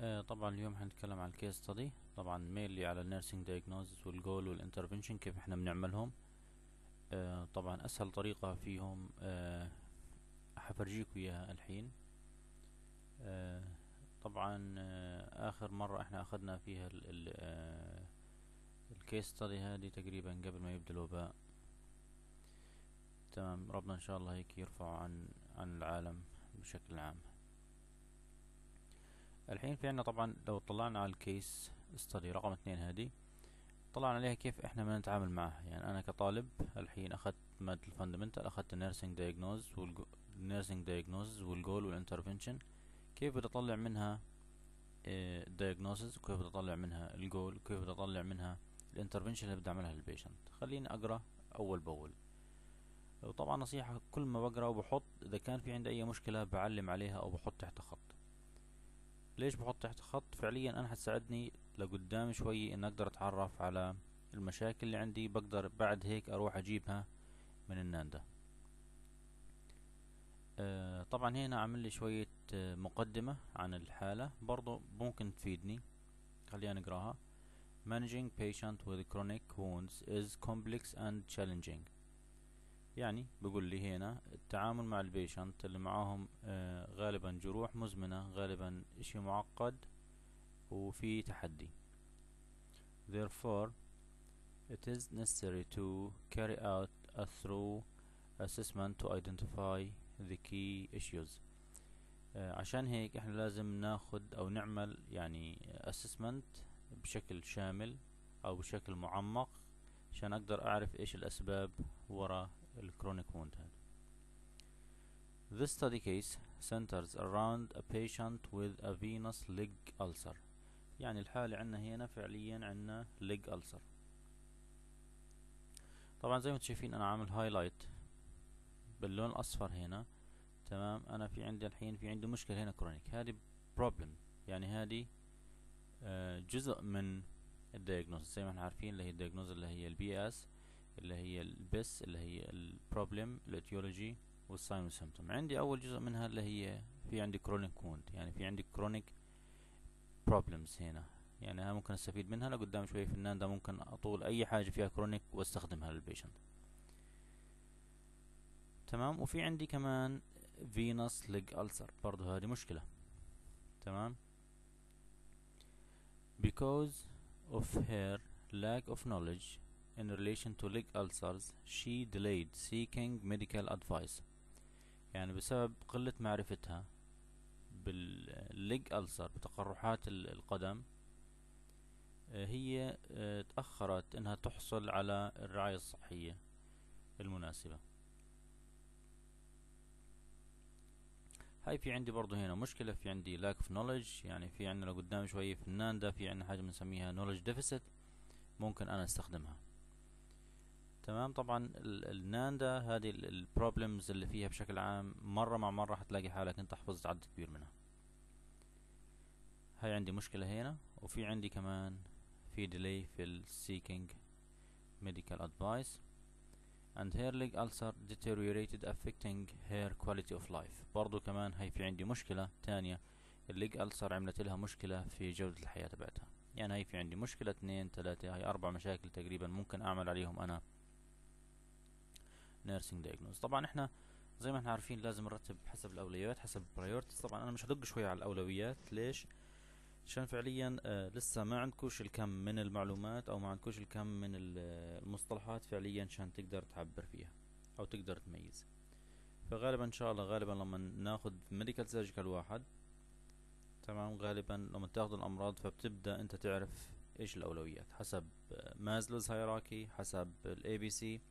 طبعا اليوم هنتكلم عن الكيس ستادي، طبعا مينلي على النيرسينج دايجنوزس والجول والانترفنشن كيف احنا بنعملهم. طبعا اسهل طريقة فيهم حفرجيكوا اياها الحين. آه، طبعا اخر مرة احنا اخذنا فيها الكيس ستادي هذه تقريبا قبل ما يبدأ الوباء. تمام، ربنا ان شاء الله هيك يرفعه عن العالم بشكل عام. الحين في عنا طبعا لو طلعنا على الكيس ستادي رقم 2 هذه، طلعنا عليها كيف احنا بدنا نتعامل معها. يعني انا كطالب الحين اخذت مادة الفاندمنتال، اخذت النيرسينج دايجنوز والجول والانترفنشن. كيف بدي اطلع منها الدايجنوزز، وكيف بدي اطلع منها الجول، وكيف بدي اطلع منها الانترفنشن اللي بدي اعملها للبيشنت. خليني اقرا اول باول. وطبعا نصيحة، كل ما بقرا وبحط اذا كان في عندي اي مشكلة بعلم عليها او بحط تحت خط. ليش بحط تحت خط؟ فعليا انا حتساعدني لقدام شوي ان اقدر اتعرف على المشاكل اللي عندي، بقدر بعد هيك اروح اجيبها من الناندا. طبعا هنا عامل لي شوية مقدمة عن الحالة برضو ممكن تفيدني. خلينا نقراها. Managing patient with chronic wounds is complex and challenging. يعني بيقول لي هنا التعامل مع البيشنت اللي معاهم غالبا جروح مزمنة، غالبا اشي معقد وفي تحدي. Therefore, it is necessary to carry out a thorough assessment to identify the key issues. عشان هيك احنا لازم ناخد او نعمل يعني assessment بشكل شامل او بشكل معمق عشان اقدر اعرف ايش الاسباب وراء الكرونيك ووند هذا. This study case centers around a patient with a venous leg ulcer. يعني الحالة عنا هنا فعليا عنا leg ulcer. طبعا زي ما انتم شايفين انا عامل هايلايت باللون الاصفر هنا. تمام، انا في عندي الحين في عندي مشكلة هنا كرونيك، هذه بروبلم. يعني هذه جزء من الدياجنوز. زي ما احنا عارفين اللي هي الدياجنوز اللي هي البي اس، اللي هي البس، اللي هي البروبلم، الاتيولوجي والساين والسيمتوم. عندي اول جزء منها اللي هي في عندي كرونيك ووند، يعني في عندي كرونيك بروبلمز هنا. يعني انا ممكن استفيد منها لقدام شوي في الناندا، ممكن اطول اي حاجة فيها كرونيك واستخدمها للبيشنت. تمام، وفي عندي كمان venous leg ulcer، برضو هذه مشكلة. تمام. Because of her lack of knowledge in relation to leg ulcers, she delayed seeking medical advice. يعني بسبب قلة معرفتها بالليج ألسر، بتقرحات القدم، هي تأخرت انها تحصل على الرعاية الصحية المناسبة. هاي في عندي برضو هنا مشكلة، في عندي lack of knowledge. يعني في عندنا لقدام شوية في الناندا في عندنا حاجة بنسميها knowledge deficit، ممكن انا استخدمها. تمام. طبعا الناندا هذه البروبلمز اللي فيها بشكل عام مرة مع مرة حتلاقي حالك انت حفظت عدد كبير منها. هاي عندي مشكلة هنا، وفي عندي كمان في delay في seeking medical advice and her leg ulcer deteriorated affecting her quality of life. برضو كمان هاي في عندي مشكلة تانية، الليج ألسر عملت لها مشكلة في جودة الحياة تبعتها. يعني هاي في عندي مشكلة 2 3، هاي 4 مشاكل تقريبا ممكن اعمل عليهم انا nursing diagnose. طبعا احنا زي ما احنا عارفين لازم نرتب حسب الاولويات، حسب priorities. طبعا انا مش هدق شوية على الاولويات. ليش؟ عشان فعليا لسه ما عندكوش الكم من المعلومات او ما عندكوش الكم من المصطلحات فعليا عشان تقدر تعبر فيها او تقدر تميز. فغالبا ان شاء الله غالبا لما ناخذ ميديكال سيرجيكال واحد، تمام، غالبا لما تاخذ الامراض فبتبدا انت تعرف ايش الاولويات حسب مازلوز هيراكي، حسب الاي بي سي،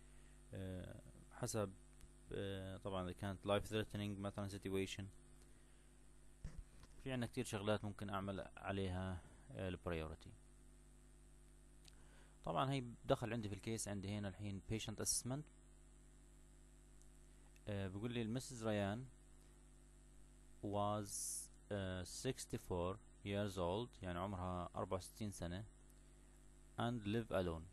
حسب طبعا اذا كانت لايف ثريتنينج مثلا سيتويشن. في عندنا كتير شغلات ممكن اعمل عليها البريوريتي. طبعا هي دخل عندي في الكيس. عندي هنا الحين patient assessment. بيقول لي المسز ريان was 64 years old، يعني عمرها 64 سنة and live alone.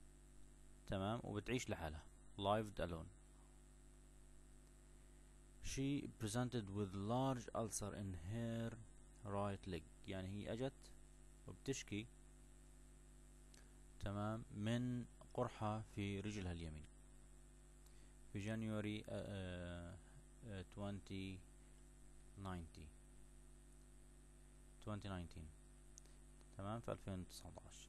تمام، وبتعيش لحالها lived alone. she presented with large ulcer in her right leg. يعني هي اجت وبتشكي تمام من قرحة في رجلها اليمين في جانيوري 2019 تمام في 2019.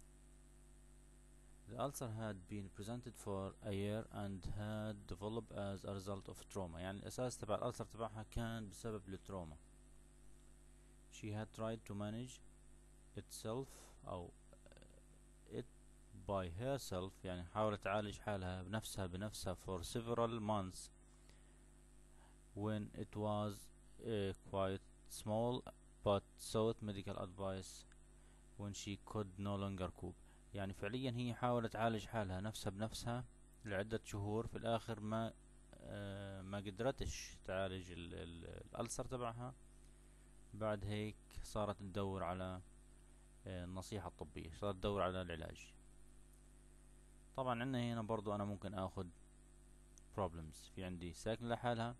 The ulcer had been presented for a year and had developed as a result of trauma. يعني الأساس تبع الألسر تبعها كان بسبب التروما. She had tried to manage itself أو it by herself. يعني حاولت تعالج حالها بنفسها for several months when it was quite small, but sought medical advice when she could no longer cope. يعني فعليا هي حاولت تعالج حالها نفسها بنفسها لعدة شهور، في الآخر ما قدرتش تعالج الألسر تبعها. بعد هيك صارت تدور على النصيحة الطبية، صارت تدور على العلاج. طبعا عندنا هنا برضو أنا ممكن أخذ problems. في عندي ساكنة لحالها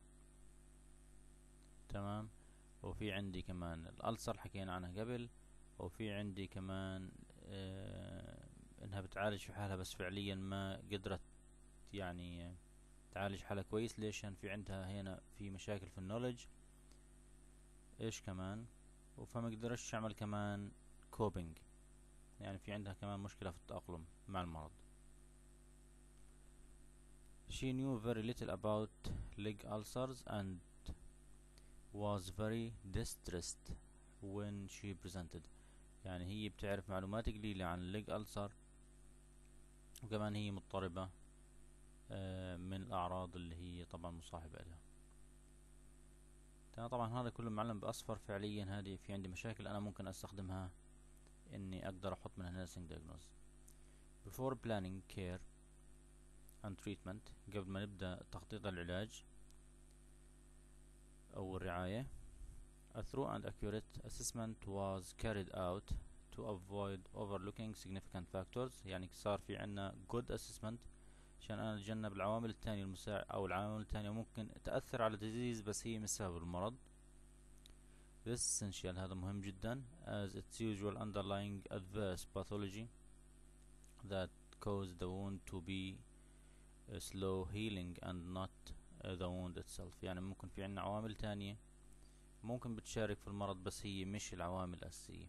تمام، وفي عندي كمان الألسر حكينا عنها قبل، وفي عندي كمان انها بتعالج في حالها بس فعليا ما قدرت يعني تعالج حالها كويس. ليش؟ عشان في عندها هنا في مشاكل في النولج ايش كمان، فما قدرتش تعمل كمان كوبينج، يعني في عندها كمان مشكلة في التأقلم مع المرض. She knew very little about leg ulcers and was very distressed when she presented. يعني هي بتعرف معلومات قليلة عن الليج ألسر، وكمان هي مضطربة من الأعراض اللي هي طبعا مصاحبة لها. طبعا هذا كله معلم بأصفر. فعليا هذه في عندي مشاكل أنا ممكن أستخدمها إني أقدر أحط منها nursing diagnosis. Before planning care and treatment، قبل ما نبدأ تخطيط العلاج أو الرعاية، a thorough and accurate assessment was carried out to avoid overlooking significant factors. يعني صار في عنا good assessment عشان أنا أتجنب العوامل الثانية أو العوامل الثانية ممكن تأثر على disease بس هي مش سبب المرض. This essential، هذا مهم جدا، as its usual underlying adverse pathology that cause the wound to be slow healing and not the wound itself. يعني ممكن في عنا عوامل تانية ممكن بتشارك في المرض بس هي مش العوامل الأساسية.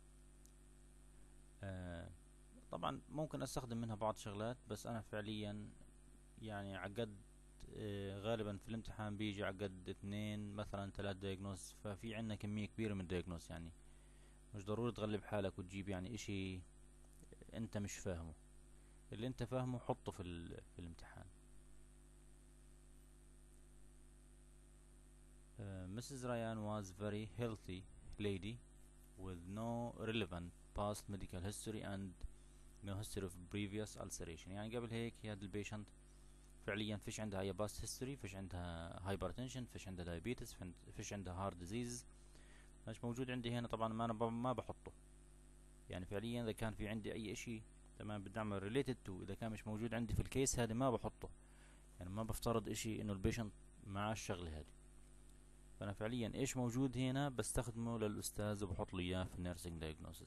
طبعا ممكن استخدم منها بعض شغلات، بس انا فعليا يعني عقد غالبا في الامتحان بيجي عقد 2 مثلا 3 دياجنوز، ففي عنا كمية كبيرة من الدياجنوز. يعني مش ضروري تغلب حالك وتجيب يعني اشي انت مش فاهمه، اللي انت فاهمه حطه في الامتحان. Mrs. Ryan was very healthy lady with no relevant past medical history and no history of previous ulceration. يعني قبل هيك هذا البيشنت فعليا فيش عندها اي باست هيستوري، فيش عندها هايبرتنشن، فيش عندها دايابيتس، فيش عندها هارت ديزيز. مش موجود عندي هنا طبعا، ما بحطه. يعني فعليا اذا كان في عندي اي اشي تمام بدي اعمل ريليتد تو، اذا كان مش موجود عندي في الكيس هذا ما بحطه. يعني ما بفترض اشي انه البيشنت مع الشغله هذه. فانا فعليا ايش موجود هنا بستخدمه للاستاذ وبحط له اياه في النيرسينج دايجنوستس.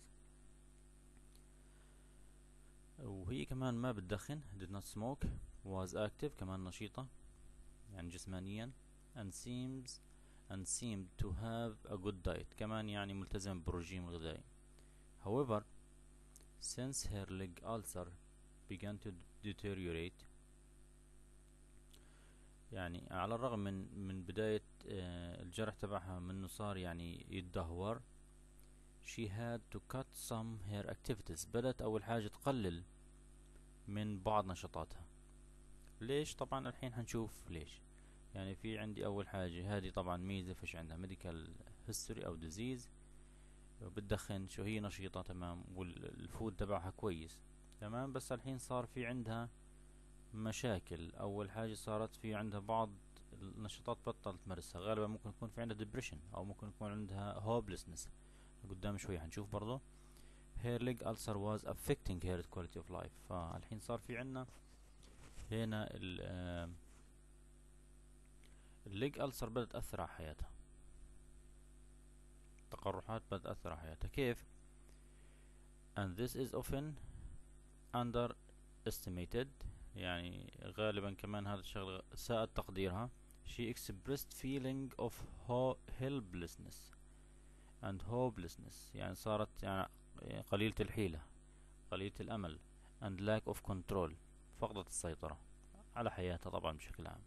وهي كمان ما بتدخن، did not smoke، was active كمان نشيطة يعني جسمانيا، and seemed to have a good diet كمان يعني ملتزم بالرجيم الغذائي. However, since her leg ulcer began to deteriorate، يعني على الرغم من بداية الجرح تبعها منه صار يعني يتدهور، she had to cut some her activities. بدأت أول حاجة تقلل من بعض نشاطاتها. ليش؟ طبعا الحين هنشوف ليش. يعني في عندي أول حاجة هذه طبعا ميزة، فيش عندها medical history أو disease، بتدخن، شو هي نشيطة تمام، والفود تبعها كويس تمام. بس الحين صار في عندها مشاكل. أول حاجة صارت في عندها بعض النشاطات بطلت تمارسها، غالبا ممكن يكون في عندها depression أو ممكن يكون عندها hopelessness. قدام شوي هنشوف برضو. her leg ulcer was affecting her quality of life. فالحين صار في عنا هنا الليج ألسر بدأت تأثر على حياتها، تقرحات بدأت تأثر على حياتها. كيف؟ and this is often underestimated، يعني غالبا كمان هذا الشغل ساء تقديرها. she expressed feeling of helplessness and hopelessness، يعني صارت يعني قليلة الحيلة، قليلة الأمل، and lack of control، فقدت السيطرة على حياتها طبعا بشكل عام.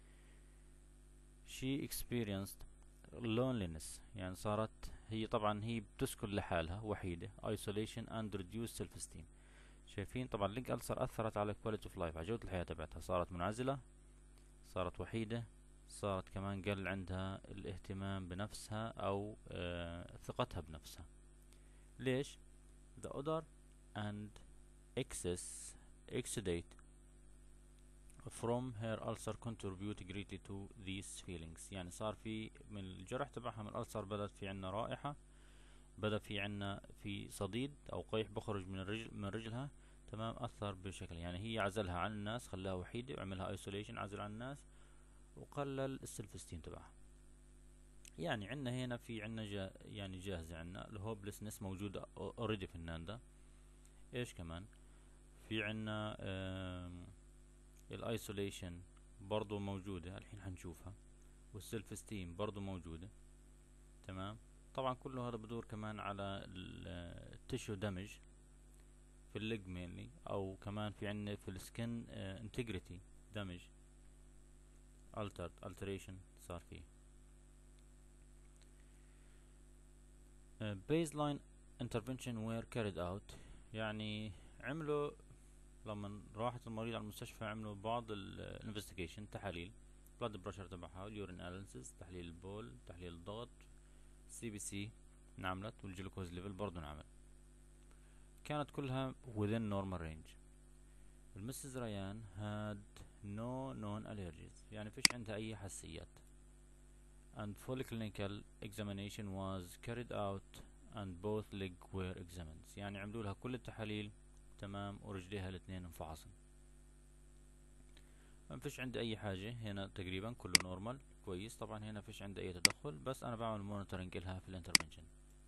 she experienced loneliness، يعني صارت هي طبعا هي بتسكن لحالها وحيدة، isolation and reduced self esteem. شايفين طبعا اللينك ألسر أثرت على quality of life، على جودة الحياة تبعتها، صارت منعزلة، صارت وحيدة، صارت كمان قل عندها الاهتمام بنفسها أو ثقتها بنفسها. ليش؟ the odor and exudate from her ulcer contribute greatly to these feelings، يعني صار في من الجرح تبعها من الألسر بدأت في عنا رائحة، بدأ في عنا في صديد أو قيح بخرج من رجلها، تمام، أثر بشكل يعني هي عزلها عن الناس، خلاها وحيدة وعملها ايسوليشن، عزل عن الناس، وقلل السلف استيم تبعها. يعني عنا هنا في عنا يعني جاهزة عنا الهوبلسنس موجودة اوريدي في الناندا. ايش كمان في عنا؟ الايسوليشن برضو موجودة الحين حنشوفها، والسلف استيم برضو موجودة، تمام. طبعا كله هذا بدور كمان على التشو دمج في الليج مينلي، او كمان في عنا في السكن انتجريتي دمج، alteration صار فيه. baseline intervention were carried out، يعني عملوا لما راحت المريض على المستشفى عملوا بعض الانفستيجيشن، تحاليل blood pressure تبعها، اليورين analysis، تحليل البول، تحليل الضغط، CBC انعملت، والجلوكوز ليفل برضو انعمل، كانت كلها within normal range. المسز ريان had no known allergies، يعني فيش عندها اي حساسيات. and full clinical examination was carried out and both leg were examined، يعني عملوا لها كل التحاليل تمام، ورجليها الاثنين انفحصن، ما فيش عندي اي حاجة هنا، تقريبا كله نورمال كويس. طبعا هنا فيش عندي اي تدخل، بس انا بعمل مونيتورنج لها في الانترفنشن.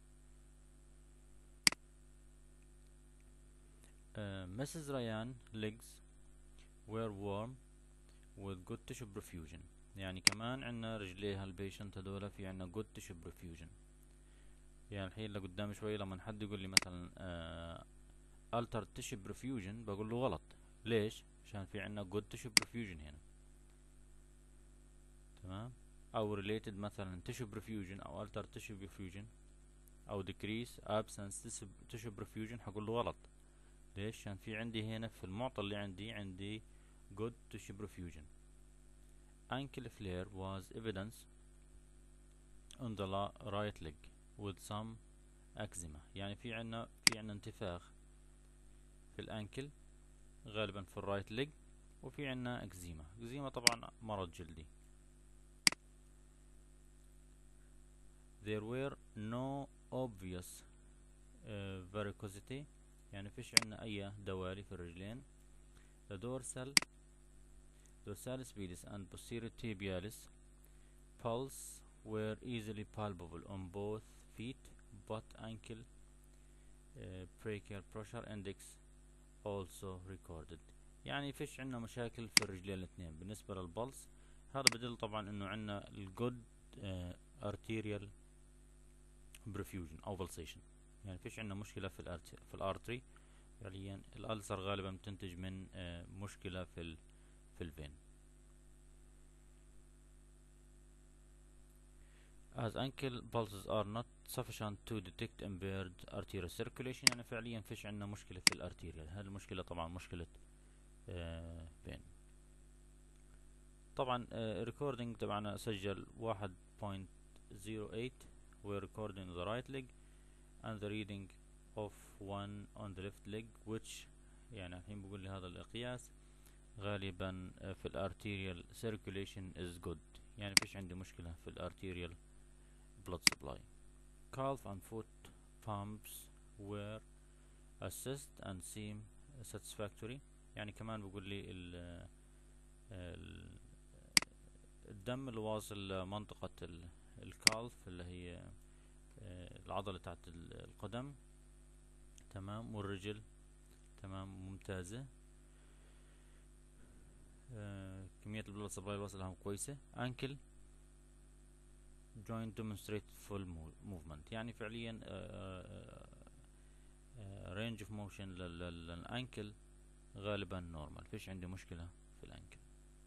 Mrs. Ryan legs were warm with good tissue perfusion، يعني كمان عنا رجليها البيشنت هذولا في عنا good tissue perfusion. يعني الحين لقدام شوي لما حد يقول لي مثلا altered tissue perfusion بقول له غلط. ليش؟ عشان في عنا good tissue perfusion هنا، تمام. او related مثلا tissue perfusion او altered tissue perfusion او decrease absence tissue perfusion حقول له غلط. ليش؟ عشان في عندي هنا في المعطى اللي عندي good tissue perfusion. ankle flare was evidence on the right leg with some eczema، يعني في عنا انتفاخ في الانكل غالبا في الرايت ليج، وفي عنا اكزيما طبعا مرض جلدي. there were no obvious varicosity، يعني فيش عنا اي دوالي في الرجلين. the dorsalis pedis and posterior tibialis pulse were easily palpable on both feet, but ankle brachial pressure index also recorded، يعني فيش عنا مشاكل في الرجلين الاثنين. بالنسبة للبلس هذا بدل طبعا انه عنا الجود arterial perfusion او pulsation، يعني فيش عنا مشكلة في الارتري. فعليا الألسر غالبا بتنتج من مشكلة في الفين. as ankle pulses are not sufficient to detect impaired arterial circulation، يعني فعليا فيش عنا مشكلة في الارتيريال، هذه المشكلة طبعا مشكلة فين. طبعا recording تبعنا سجل 1.08 we're recording the right leg and the reading of 1 on the left leg which يعني الحين بقول لي هذا القياس غالبا في الارتيريال circulation is good، يعني فيش عندي مشكلة في الارتيريال blood supply. calf and foot pumps were assessed and seem satisfactory، يعني كمان بقول لي الدم اللي واصل منطقة الكالف اللي هي العضلة تحت القدم. تمام، والرجل. تمام، ممتازة. كمية البلد سبلاي واصلها كويسة. انكل joint demonstrate full movement، يعني فعليا range of motion للانكل غالبا نورمال، فيش عندي مشكلة في الانكل.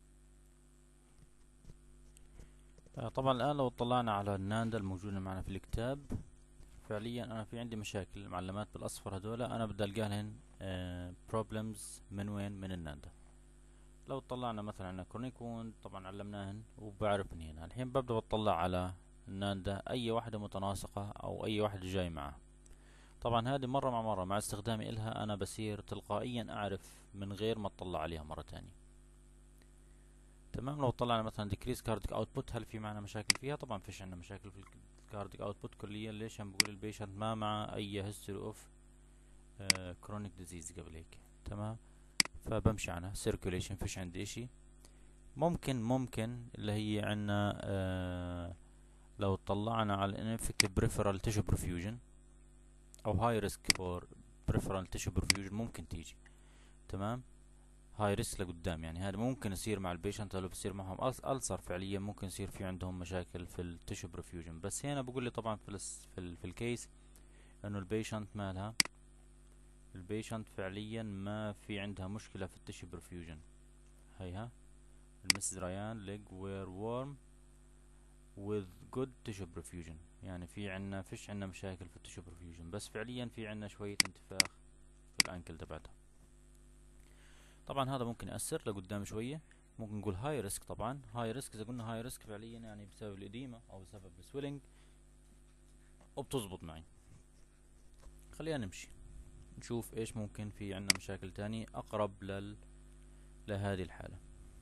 طبعا الآن لو اطلعنا على الناندا الموجودة معنا في الكتاب، فعليا أنا في عندي مشاكل. المعلمات بالأصفر هذول أنا بدي ألقى لهن problems من وين؟ من الناندا. لو طلعنا مثلا على كرونيك ووند، طبعا علمناهن وبعرف من هنا. الحين ببدأ بطلع على الناندا أي واحدة متناسقة أو أي واحدة جاي معها. طبعا هذه مرة مع مرة مع استخدامي إلها أنا بصير تلقائيا أعرف من غير ما أطلع عليها مرة تانية. تمام. لو طلعنا مثلا decrease cardiac output، هل في معنا مشاكل فيها؟ طبعا فيش عندنا مشاكل في الكارديك اوتبوت كليا. ليش؟ عم بقول البيشنت ما مع اي history اوف chronic disease قبل هيك. تمام، فبمشي عنها circulation، فيش عندي اشي. ممكن اللي هي عنا لو طلعنا على ineffective peripheral tissue perfusion او high risk for peripheral tissue perfusion ممكن تيجي. تمام، هاي ريسك لقدام. يعني هذا ممكن يصير مع البيشنت لو بصير معهم ألسر، فعليا ممكن يصير في عندهم مشاكل في التيشو برفيوجن. بس هنا بقول لي طبعا في الكيس انه البيشنت مالها، البيشنت فعليا ما في عندها مشكلة في التيشو برفيوجن. هيها المسز ريان ليج وير وورم with good tissue perfusion، يعني فيش عنا مشاكل في التيشو برفيوجن، بس فعليا في عنا شوية انتفاخ في الانكل تبعتها. طبعا هذا ممكن يأثر لقدام شوية. ممكن نقول هاي ريسك. طبعا هاي ريسك، اذا قلنا هاي ريسك فعليا يعني بسبب الإديمة او بسبب السويلنج، وبتزبط معي. خلينا نمشي نشوف ايش ممكن في عنا مشاكل تاني اقرب لهذه الحالة.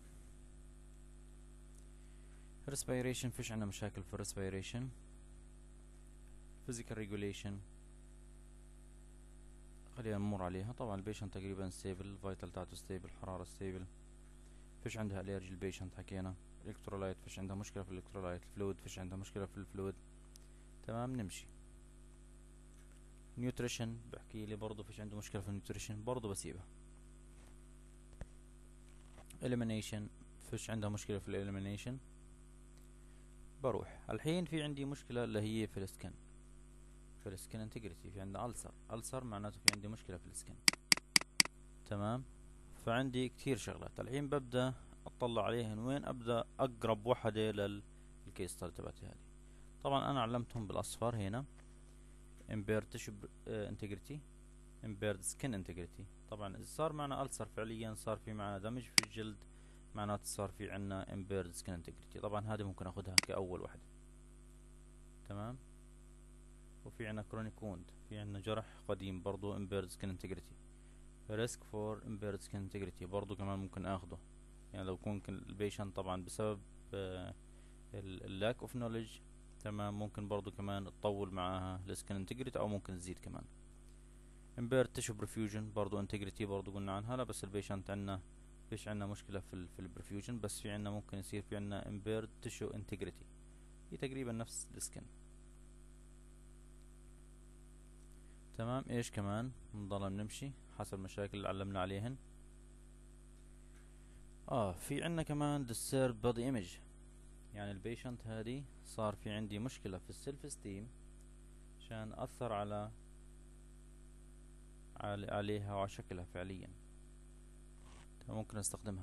respiration، فيش عنا مشاكل في respiration. physical regulation خلينا نمر عليها. طبعا البيشنت تقريبا ستيبل، فايتال تاعته ستيبل، حرارة ستيبل، فيش عندها اليرجي. البيشنت حكينا. الكترولايت فيش عندها مشكلة في الالكترولايت. الفلويد فيش عندها مشكلة في الفلويد. تمام، نمشي. نيوتريشن بحكي لي برضه فيش عنده مشكلة في النيوتريشن، برضه بسيبها. elimination فيش عندها مشكلة في الاليمينيشن، بروح. الحين في عندي مشكلة اللي هي في السكن، في السكن انتجريتي. في عندنا ألسر معناته في عندي مشكلة في السكن. تمام، فعندي كتير شغلات. الحين ببدأ اطلع عليهن وين. ابدأ اقرب وحدة للكيس ستادي تبعتي هذه. طبعا انا علمتهم بالاصفر هنا impaired tissue integrity، impaired skin integrity. طبعا اذا صار معنا ألسر فعليا صار في معنا دمج في الجلد، معناته صار في عنا impaired skin integrity. طبعا هذه ممكن اخذها كأول وحدة. تمام، وفي عنا chronic wound، في عنا جرح قديم برضو impaired skin integrity. risk for impaired skin integrity برضو كمان ممكن اخذه. يعني لو ممكن البيشنت طبعا بسبب اللاك اوف نوليدج، تمام، ممكن برضو كمان تطول معاها السكن انتجريتي او ممكن تزيد كمان. impaired tissue perfusion برضو انتجريتي برضو قلنا عنها. لا بس البيشنت عنا فيش عنا مشكلة في البرفيوجن، بس في عنا ممكن يصير في عنا impaired tissue integrity، هي تقريبا نفس السكن. تمام، ايش كمان نضل نمشي حسب المشاكل اللي علمنا عليهن. في عنا كمان disturbed body image، يعني البيشنت هذه صار في عندي مشكلة في السيلف استيم، عشان أثر عليها وعلى شكلها فعليا. ممكن استخدمها.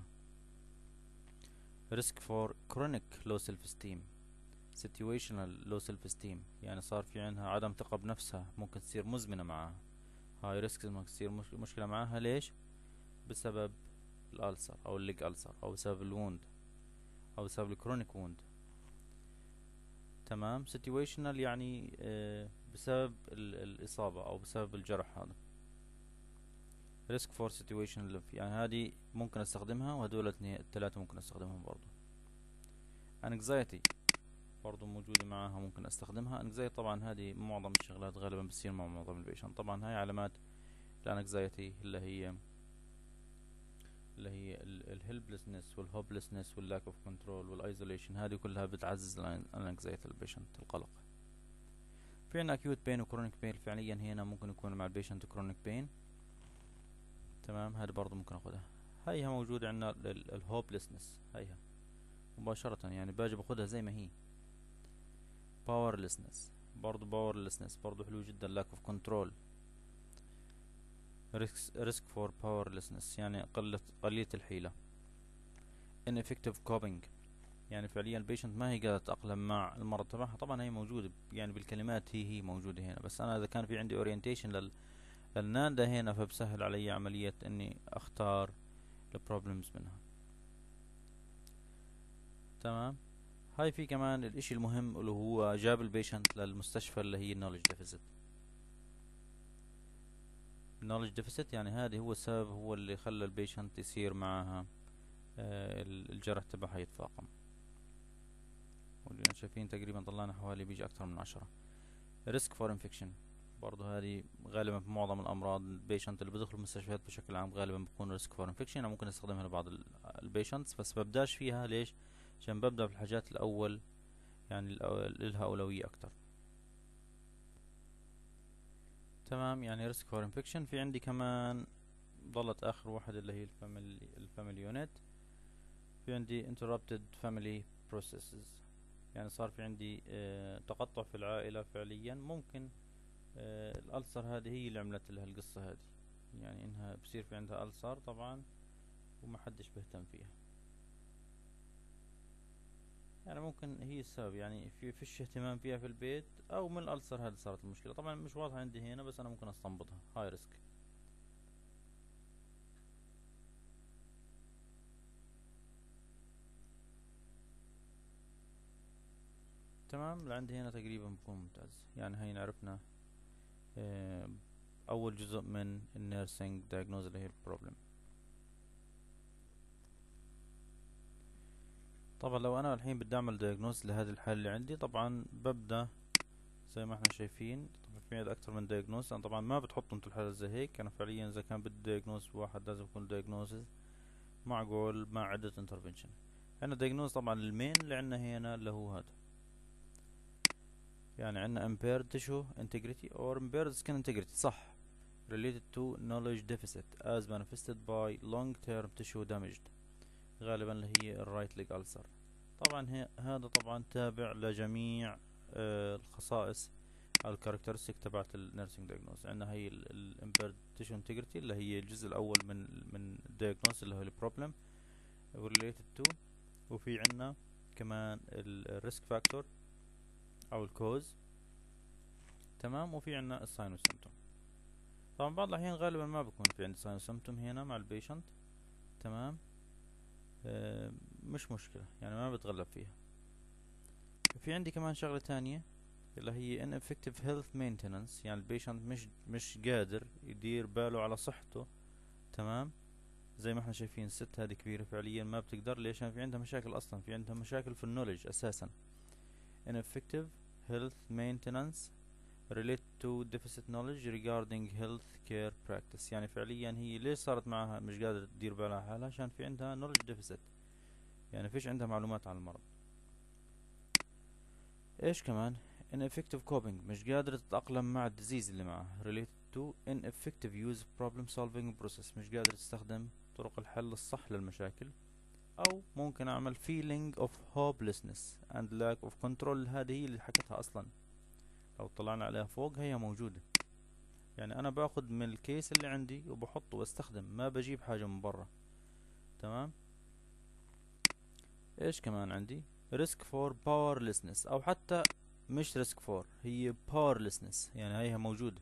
risk for chronic low self esteem، situational low self esteem، يعني صار في عندها عدم ثقة بنفسها، ممكن تصير مزمنة معها. هاي ريسك ممكن تصير مشكلة معها. ليش؟ بسبب الألسر أو الليج ألسر، أو بسبب الوند، أو بسبب الكرونيك ووند. تمام، situational يعني بسبب الإصابة أو بسبب الجرح هذا. risk for situation يعني هذه ممكن استخدمها، وهدول الثلاثة ممكن استخدمهم برضو. anxiety برضو موجودة معاها، ممكن استخدمها. anxiety طبعا هذه معظم الشغلات غالبا بتصير مع معظم البيشنت. طبعا هاي علامات الانكزايتي اللي هي اللي هي الهيلبلسنس والهوبلسنس واللاك اوف كنترول والايزوليشن، هذه كلها بتعزز الانكزايتي البيشنت، القلق. في عنا acute pain و chronic pain، فعليا هنا ممكن يكون مع البيشنت chronic pain. تمام، هذه برضو ممكن اخدها. هيها موجودة عنا الهوبلسنس، هيها مباشرة يعني باجي باخدها زي ما هي. powerlessness، برضو حلو جدا. lack of control، risk for powerlessness يعني قليلة الحيلة. ineffective coping، يعني فعليا البيشنت ما هي قادرة تتأقلم مع المرض تبعها. طبعا هي موجودة يعني بالكلمات، هي موجودة هنا، بس أنا إذا كان في عندي orientation للناندا هنا فبسهل علي عملية إني أختار البروبلمز منها. تمام. هاي في كمان الإشي المهم اللي هو جاب البيشنت للمستشفى، اللي هي knowledge deficit. knowledge deficit يعني هذه هو السبب، هو اللي خلى البيشنت يصير معها الجرح تبعها يتفاقم. واللي شايفين تقريبا طلعنا حوالي بيجي أكثر من 10. risk for infection، برضو هذه غالبا في معظم الأمراض البيشنت اللي بدخل المستشفيات بشكل عام غالبا بكون risk for infection. أنا ممكن استخدمها لبعض البيشنتس، بس ببداش فيها. ليش؟ عشان ببدأ في الحاجات الأول، يعني لها أولوية أكتر. تمام، يعني risk for infection. في عندي كمان ضلت آخر واحد اللي هي الفاميلي يونت. في عندي interrupted family processes، يعني صار في عندي تقطع في العائلة فعليا. ممكن الألسر هذه هي اللي عملت لها القصة هذه، يعني إنها بصير في عندها ألسر طبعا ومحدش بيهتم فيها. يعني ممكن هي السبب، يعني فيش اهتمام فيها في البيت، أو من الألسر هذه صارت المشكلة. طبعا مش واضحة عندي هنا، بس أنا ممكن أستنبطها. هاي ريسك. تمام، لعندي هنا تقريبا بكون ممتاز. يعني هين عرفنا أول جزء من النيرسينج دايجنوز اللي هي البروبلم. طبعا لو أنا الحين بدي أعمل دايجنوز لهذه الحالة اللي عندي، طبعا ببدأ زي ما احنا شايفين. طبعا في عندي أكثر من دايجنوز، أنا طبعا ما بتحطوا انتوا الحالة زي هيك. أنا فعليا إذا كان بدي دايجنوز واحد لازم يكون دايجنوز معقول مع عدة انترفنشن. عندنا دايجنوز طبعا المين اللي عندنا هنا اللي هو هذا، يعني عندنا impaired tissue integrity or impaired skin integrity، صح، related to knowledge deficit as manifested by long term tissue damage، غالبا اللي هي الرايت ليج ألسر. طبعا هذا طبعا تابع لجميع الخصائص أو الكاركترستيك تبعت النيرسينج دايجنوز. عندنا هي الامبيرد تيشو انتجريتي اللي هي الجزء الأول من الدايجنوز اللي هو البروبلم related to، وفي عندنا كمان الريسك فاكتور أو الكوز. تمام، وفي عندنا الساين والسيمتوم. طبعا بعض الأحيان غالبا ما بكون في عندي ساين وسيمتوم هنا مع البيشنت. تمام، مش مشكلة، يعني ما بتغلب فيها. في عندي كمان شغلة تانية اللي هي ineffective health maintenance، يعني البيشنت مش قادر يدير باله على صحته. تمام، زي ما احنا شايفين الست هذه كبيرة فعليا ما بتقدر. ليش؟ في عندها مشاكل أصلا، في عندها مشاكل في النولج أساسا. ineffective health maintenance relate to deficit knowledge regarding health care practice، يعني فعليا هي ليش صارت معها مش قادرة تدير بالها حالها؟ عشان في عندها knowledge deficit، يعني فيش عندها معلومات عن المرض. ايش كمان؟ ineffective coping، مش قادرة تتأقلم مع الديزيز اللي معها. related to ineffective use problem solving process، مش قادرة تستخدم طرق الحل الصح للمشاكل. او ممكن اعمل feeling of hopelessness and lack of control، هذه هي اللي حكتها اصلا. لو طلعنا عليها فوق هي موجودة، يعني انا باخد من الكيس اللي عندي وبحطه واستخدم، ما بجيب حاجة من برا. تمام. ايش كمان عندي؟ risk for powerlessness، او حتى مش risk for، هي powerlessness، يعني هيها موجودة.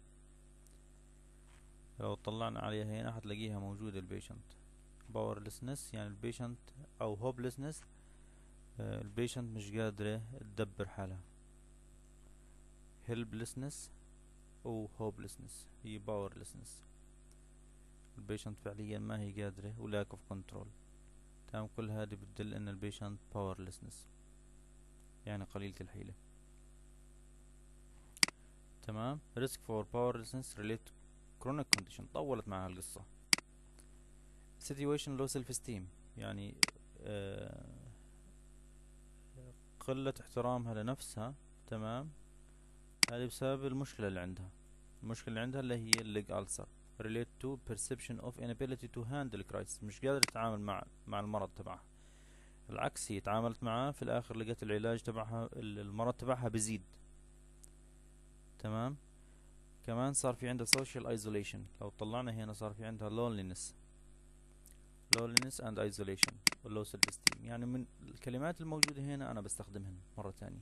لو طلعنا عليها هنا حتلاقيها موجودة البيشنت. powerlessness يعني البيشنت، او hopelessness، البيشنت مش قادرة تدبر حالها. helplessness او hopelessness هي powerlessness، البيشنت فعليا ما هي قادرة و lack of control. تمام، كل هذه بتدل ان البيشنت powerlessness، يعني قليلة الحيلة. تمام. risk for powerlessness relate chronic condition، طولت معها القصة. situation low self esteem، يعني قلة احترامها لنفسها. تمام، هذه بسبب المشكلة اللي عندها. المشكلة اللي عندها اللي هي الليج ألسر relate to perception of inability to handle crisis، مش قادرة تتعامل مع المرض تبعها. العكس، هي تعاملت معاه في الآخر لقيت العلاج تبعها، المرض تبعها بيزيد. تمام. كمان صار في عندها social isolation، لو طلعنا هنا صار في عندها loneliness and isolation و low self esteem. يعني من الكلمات الموجودة هنا أنا بستخدمهن مرة تانية.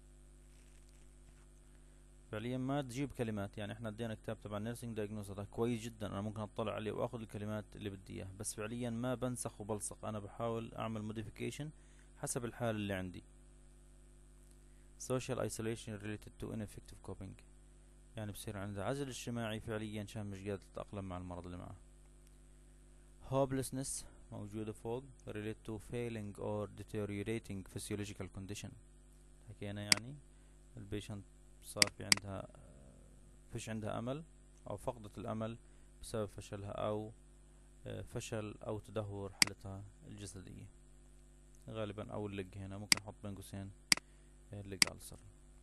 فعليا ما تجيب كلمات، يعني احنا ادينا كتاب تبع نيرسينج دايجنوز، هذا كويس جدا، انا ممكن اطلع عليه واخذ الكلمات اللي بدي اياها، بس فعليا ما بنسخ وبلصق، انا بحاول اعمل موديفيكيشن حسب الحالة اللي عندي. social isolation related to ineffective coping، يعني بصير عندها عزل اجتماعي فعليا عشان مش قادرة تتأقلم مع المرض اللي معه. hopelessness موجودة فوق relate to failing or deteriorating physiological condition. حكينا يعني البيشنت صار في عندها فيش عندها أمل أو فقدت الأمل بسبب فشلها أو فشل أو تدهور حالتها الجسدية غالبا، أو اللج هنا ممكن نحط بين قوسين اللج ألسر.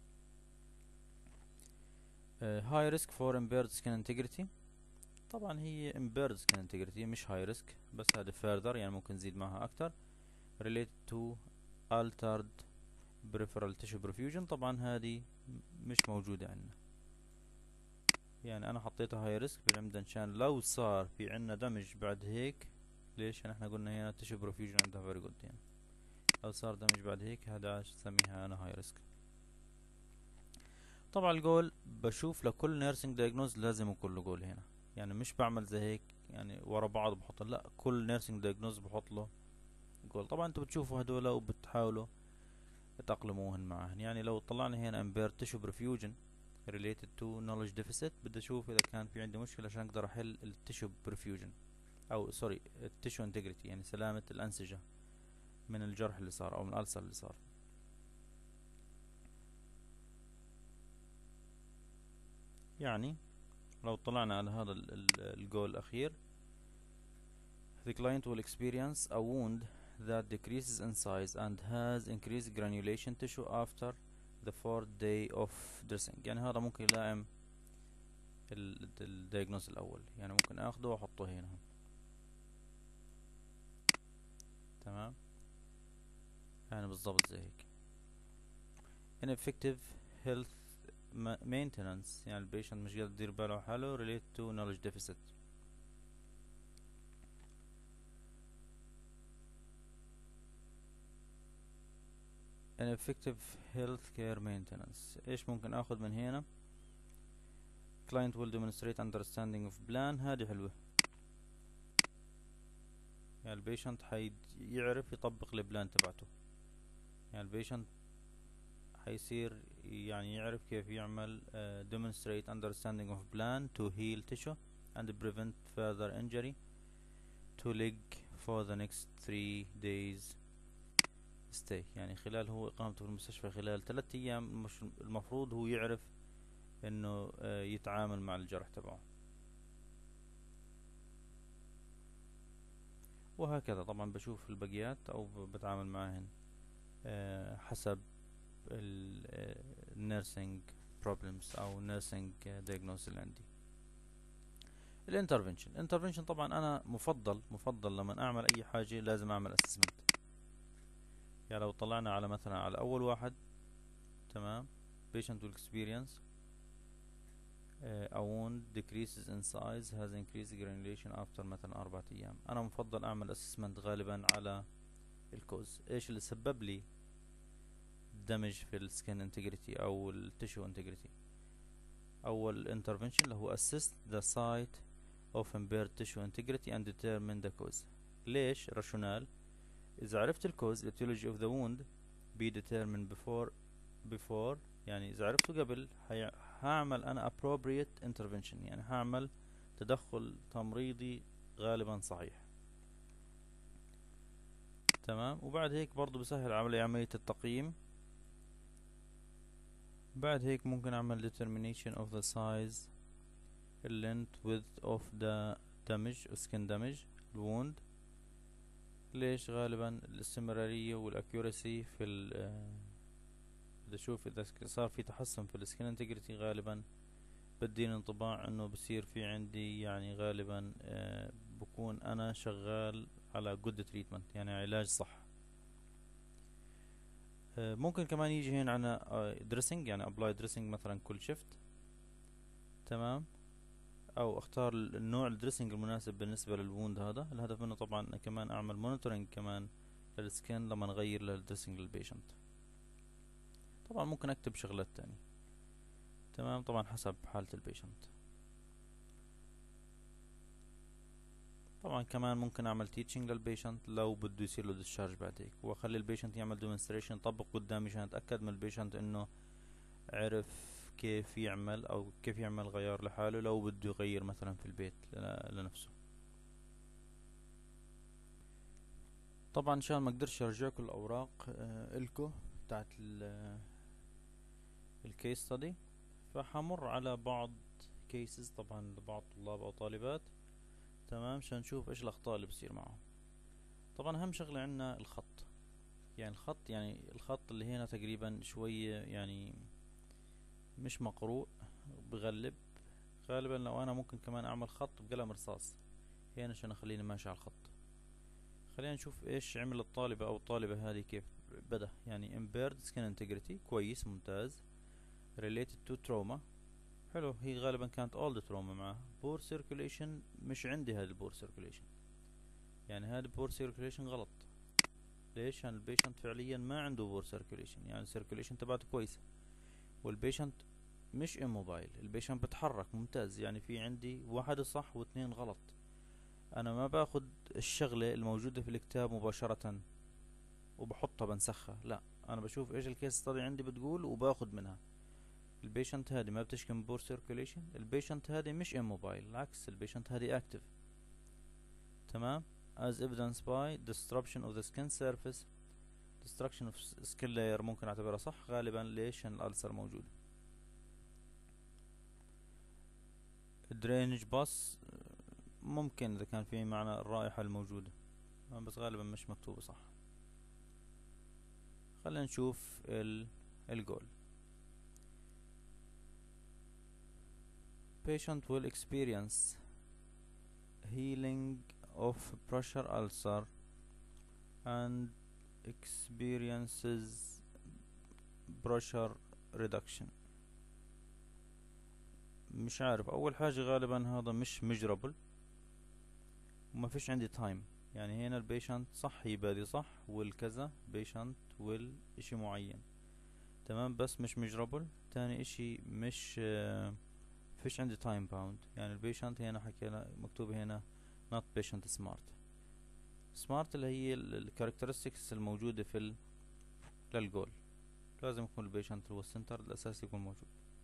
high risk for impaired skin integrity، طبعا هي impaired skin integrity مش high risk، بس هذا further يعني ممكن نزيد معها أكتر. related to altered peripheral tissue perfusion، طبعا هذه مش موجودة عندنا، يعني انا حطيتها هاي ريسك بالعمدة عشان لو صار في عنا دمج بعد هيك. ليش؟ يعني احنا قلنا هنا تيشو بروفيوجن عندها فيري جود، يعني لو صار دمج بعد هيك هذا سميها انا هاي ريسك. طبعا الجول بشوف لكل نيرسينج دايجنوز لازم يكون له جول هنا، يعني مش بعمل زي هيك يعني ورا بعض بحط، لا كل نيرسينج دايجنوز بحط له جول. طبعا انتوا بتشوفوا هدول وبتحاولوا تأقلموهن معهن. يعني لو طلعنا هنا امبير تيشو برفيوجن related to knowledge deficit، بدي اشوف اذا كان في عندي مشكلة عشان اقدر احل التيشو برفيوجن او سوري التيشو انتجريتي، يعني سلامة الانسجة من الجرح اللي صار او من الألسر اللي صار. يعني لو طلعنا على هذا الجول الاخير، the client will experience a wound that decreases in size and has increased granulation tissue after the 4th day of dressing. يعني هذا ممكن يلائم الدياجنوز الاول، يعني ممكن اخده واحطه هنا. تمام، يعني بالضبط زي هيك. ineffective health maintenance، يعني البيشنت مش قادر يدير باله على حاله relate to knowledge deficit. ineffective health care maintenance، ايش ممكن اخذ من هنا؟ client will demonstrate understanding of plan، هذه حلوة، يعني البيشنت يعرف يطبق البلان تبعته، يعني البيشنت حيصير يعني يعرف كيف يعمل demonstrate understanding of plan to heal tissue and prevent further injury to leg for the next 3 days stay. يعني خلال هو إقامته في المستشفى خلال 3 أيام مش المفروض هو يعرف إنه يتعامل مع الجرح تبعه. وهكذا طبعا بشوف البقيات أو بتعامل معهن حسب النيرسينج بروبلمز او نيرسينج دايجنوز اللي عندي. الانترفنشن طبعا انا مفضل لما اعمل اي حاجه لازم اعمل اسسمنت. يعني لو طلعنا على مثلا على اول واحد، تمام، patient will experience a wound decreases in size has increased granulation after مثلا 4 ايام. انا مفضل اعمل اسسمنت غالبا على الكوز، ايش اللي سبب لي دمج في السكن انتجريتي او التشو انتجريتي. اول intervention اللي هو assist the site of impaired tissue integrity and determine the cause. ليش؟ راشونال، اذا عرفت الكوز etiology of the wound be determined before يعني اذا عرفته قبل هعمل انا appropriate intervention، يعني هعمل تدخل تمريضي غالبا صحيح. تمام، وبعد هيك برضو بسهل عملية التقييم. بعد هيك ممكن اعمل determination of the size length width of the damage skin damage wound ليش؟ غالبا الاستمرارية والاكيورسي في بدي اشوف اذا صار في تحسن في السكن انتجريتي، غالبا بديني انطباع انه بصير في عندي يعني غالبا بكون انا شغال على جود تريتمنت، يعني علاج صح. ممكن كمان يجي هنا عنا دريسنج، يعني ابلاي دريسنج مثلا كل شيفت. تمام. او اختار النوع الدريسنج المناسب بالنسبة للووند. هذا الهدف منه طبعا كمان اعمل مونيتورنج كمان للسكن لما نغير للدريسنج للبيشنت. طبعا ممكن اكتب شغلات تانية. تمام، طبعا حسب حالة البيشنت. طبعا كمان ممكن اعمل تيتشنج للبيشنت لو بده يصير له ديسشارج بعد هيك، واخلي البيشنت يعمل ديمونستريشن يطبق قدامي عشان اتاكد من البيشنت انه عرف كيف يعمل او كيف يعمل غيار لحاله لو بده يغير مثلا في البيت لنفسه. طبعا عشان ما اقدرش ارجعكم الاوراق الكو بتاعت الكيس ستدي، فحمر على بعض كيسز طبعا لبعض طلاب او طالبات. تمام، عشان نشوف ايش الاخطاء اللي بصير معهم. طبعا اهم شغلة عندنا الخط. يعني الخط اللي هنا تقريبا شوية يعني مش مقروء، بغلب. غالبا لو انا ممكن كمان اعمل خط بقلم رصاص هنا عشان اخليني ماشي على الخط. خلينا نشوف ايش عمل الطالبة او الطالبة هذه كيف بدأ. يعني impaired skin integrity، كويس ممتاز. related to trauma، حلو، هي غالبا كانت all the trauma معها. poor circulation، مش عندي هذا poor circulation، يعني هذا poor circulation غلط. ليش؟ يعني البيشنت فعليا ما عنده بور سيركوليشن، يعني السيركوليشن تبعته كويسة، والبيشنت مش اموبايل، البيشنت بتحرك ممتاز. يعني في عندي واحد صح واثنين غلط. انا ما باخد الشغلة الموجودة في الكتاب مباشرة وبحطها بنسخها، لا، انا بشوف ايش الكيس ستادي عندي بتقول وباخد منها. البيشنت هذه ما بتشكي من بور سيركوليشن، البيشنت هذه مش اموبايل، العكس، البيشنت هذه اكتف. تمام. as evidenced by disruption of the skin surface، destruction of skin layer ممكن اعتبرها صح غالبا. ليش؟ عشان الألسر موجود. drainage bus ممكن اذا كان في معنى الرائحة الموجودة، بس غالبا مش مكتوبة صح. خلينا نشوف الجول. patient will experience healing of pressure ulcer and experiences pressure reduction. مش عارف، اول حاجة غالبا هذا مش measurable وما فيش عندي تايم. يعني هنا البيشنت صح يبادي صح والكذا بيشنت والاشي معين. تمام، بس مش measurable. تاني اشي مش فيش عندي تايم باوند. يعني البيشنت هنا حكينا مكتوب هنا not patient smart. smart اللي هي الكاركترستكس الموجودة في للجول. لازم يكون البيشنت هو السنتر الاساسي يكون موجود.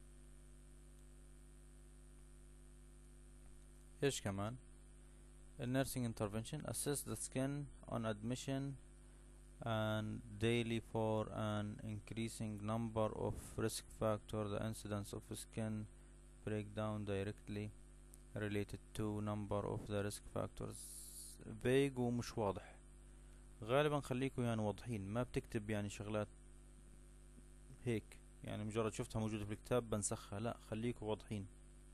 ايش كمان؟ nursing intervention assess the skin on admission and daily for an increasing number of risk factors. The incidence of skin breakdown directly related to number of the risk factors. vague ومش واضح. غالبا خليكوا يعني واضحين، ما بتكتب يعني شغلات هيك يعني مجرد شفتها موجودة في الكتاب بنسخها، لا، خليكوا واضحين.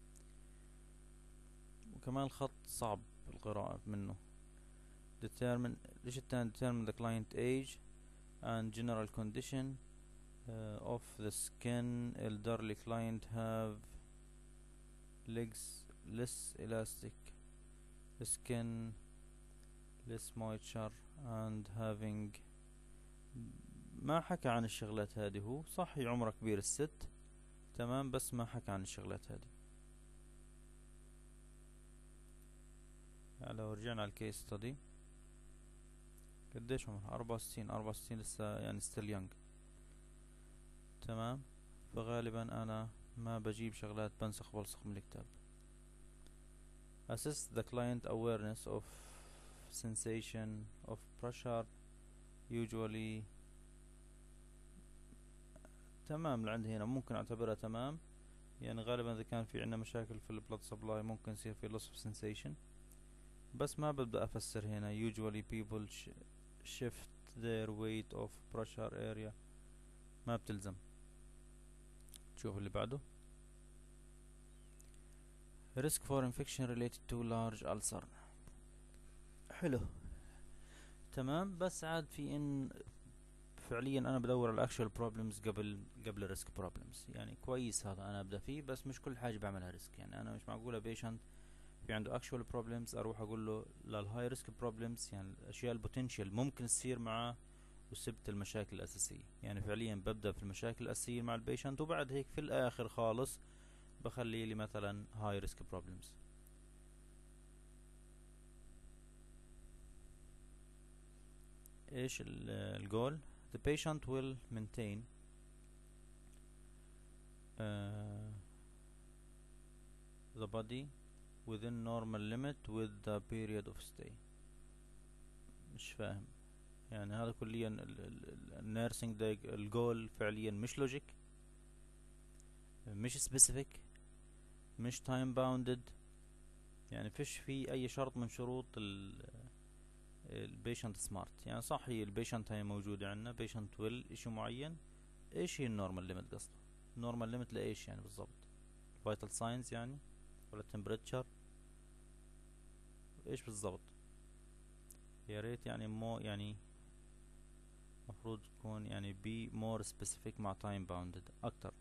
وكمان الخط صعب القراءة منه. determine، ليش التاني؟ determine the client age and general condition of the skin. elderly client have legs less elastic skin, less moisture and having. ما حكى عن الشغلات هذه. هو صح عمره كبير الست، تمام، بس ما حكى عن الشغلات هذه. يعني لو رجعنا على الكيس ستدي، قديش عمرها؟ 64 لسه يعني ستيل يونج. تمام، فغالبا انا ما بجيب شغلات بنسخ بلصق من الكتاب. assess the client awareness of sensation of pressure usually. تمام، لعند هنا ممكن اعتبرها تمام. يعني غالبا اذا كان في عنا مشاكل في البلد سبلاي ممكن يصير في loss of sensation. بس ما ببدأ افسر هنا usually people shift their weight of pressure area، ما بتلزم. شوف اللي بعده risk for infection related to large ulcer. حلو تمام. بس عاد في ان فعليا انا بدور على actual problems قبل risk problems. يعني كويس هذا انا ابدا فيه، بس مش كل حاجه بعملها risk. يعني انا مش معقوله patient في عنده actual problems اروح اقول له للهاي risk problems، يعني الاشياء البوتنشال ممكن تصير معاه، وسبت المشاكل الاساسيه. يعني فعليا ببدا في المشاكل الاساسيه مع البيشنت، وبعد هيك في الاخر خالص بخلي لي مثلا high risk problems. ايش الجول؟ the patient will maintain the body within normal limit with the period of stay. مش فاهم يعني هذا كليا النيرسينج ده الجول فعليا مش لوجيك، مش سبيسيفيك، مش تايم باوندد. يعني فيش في اي شرط من شروط البيشنت سمارت. يعني صح هي البيشنت هي موجودة عندنا بيشنت ويل اشي معين. ايش هي النورمال ليميت قصده؟ النورمال ليميت لايش يعني بالضبط؟ فيتال ساينز يعني، ولا تمبريتشر؟ ايش بالضبط؟ يا ريت يعني مو يعني مفروض تكون يعني بي مور سبيسيفيك مع تايم باوندد اكتر.